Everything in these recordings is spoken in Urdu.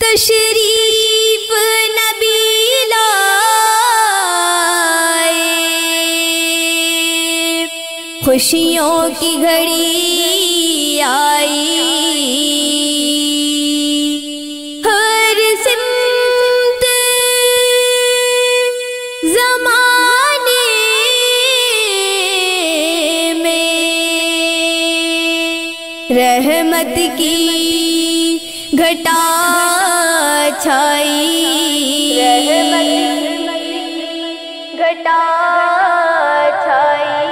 تشریف نبی لائے، خوشیوں کی گھڑی آئی، ہر سمت زمانے میں رحمت کی گھٹا چھائی، گھٹا چھائی۔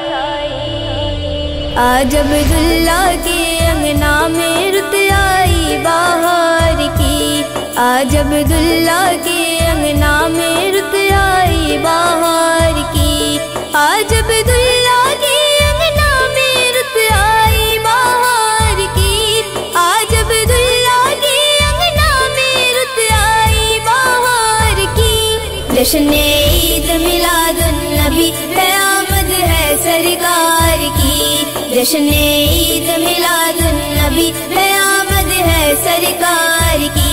آج عبداللہ کے انگنا میں رت آئی بہار کی، آج عبداللہ کے انگنا میں رت آئی بہار کی، آج عبداللہ کے انگنا میں رت آئی بہار کی، آج عبداللہ کے انگنا میں رت آئی بہار کی۔ جشن عید میلاد النبی ہے آمد ہے سرکار کی، جشن عید میلاد النبی ہے آمد ہے سرکار کی۔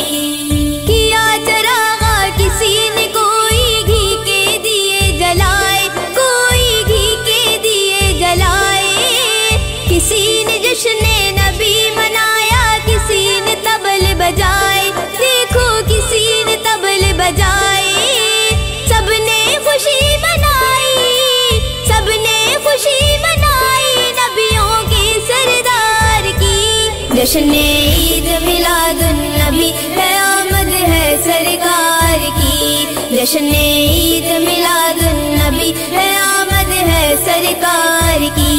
کیا چراغا کسی نے کوئی گھی کے دیے جلائے، کوئی گھی کے دیے جلائے، کسی نے جشن نبی منایا، کسی نے طبل بجائے، دیکھو کسی نے طبل بجائے، سب نے خوشی منائی، سب نے خوشی منائی نبیوں کے سردار کی۔ جشن عید میلاد النبی ہے آمد ہے سرکار کی، جشن عید میلاد النبی ہے آمد ہے سرکار کی۔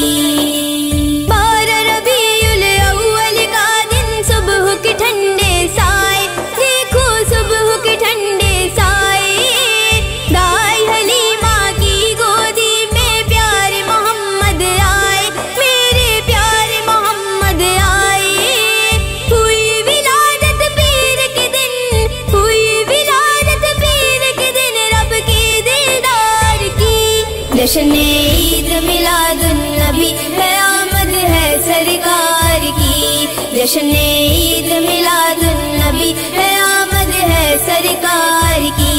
12 ربیع الاول کا دن، صبح کے ٹھنڈے سائے، دیکھو صبح کے ٹھنڈے سائے، دائی حلیمہ کی گودی میں پیارے محمد آئے، میرے پیارے محمد آئے، ہوئی ولادت پیر کے دن، ہوئی ولادت پیر کے دن رب کے دیدار کی۔ جشن عید میلاد النبی ہے آمد ہے سرکار کی، جشن عید میلاد النبی ہے آمد ہے سرکار کی۔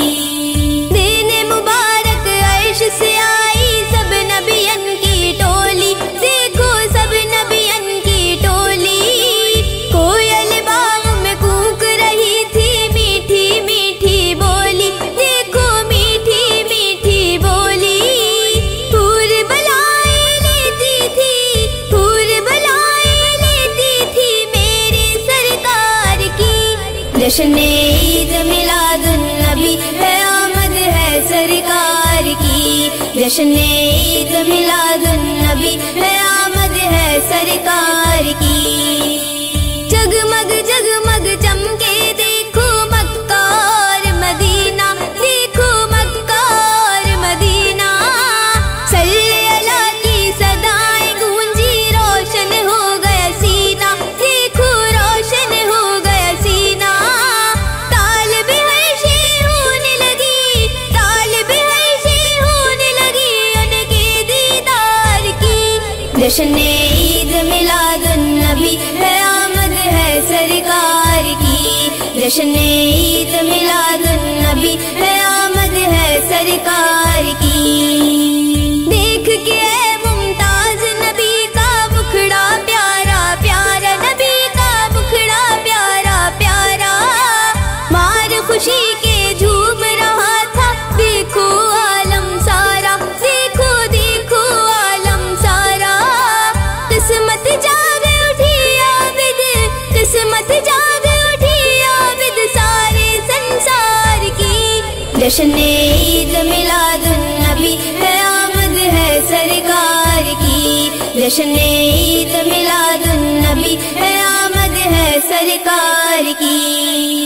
دین مبارک عرش سے آئی سب نبیان کی ٹولی، دیکھو سب نبیان کی ٹولی، کوئل باغ میں کوک رہی تھی میٹھی میٹھی بولی، دیکھو میٹھی میٹھی بولی، پھول بلائے لیتی تھی، پھول بلائے لیتی تھی میرے سرکار کی۔ جشن عید میلاد النبی ہے آمد ہے سرکار کی، جشن عید میلاد النبی ہے آمد ہے سرکار کی۔ جگمگ جگمگ چمکے دیکھو مکہ اور مدینہ، دیکھو مکہ اور مدینہ، صلی اللہ کی صدائیں گونجی، روشن ہو گیا سینہ، دیکھو روشن ہو گیا سینہ، طالب عرشی ہونے لگی، طالب عرشی ہونے لگی ان کے دیدار کی۔ جشن عید میلاد النبی ہے آمد ہے سرکار کی، جشن عید میلاد النبی ہے آمد ہے سرکار کی۔ دیکھ کے اے ممتاز نبی کا مکھڑا پیارا پیارا، نبی کا مکھڑا پیارا پیارا، مار خوشی کے جھوم رہا تھا، دیکھو عالم سارا، دیکھو دیکھو عالم سارا، قسمت جاگ اٹھی عابد، قسمت جاگ اٹھی عابد سارے سنسار کی۔ جشن عید میلاد النبی ہے آمد ہے سرکار کی، جشن عید میلاد النبی ہے آمد ہے سرکار کی۔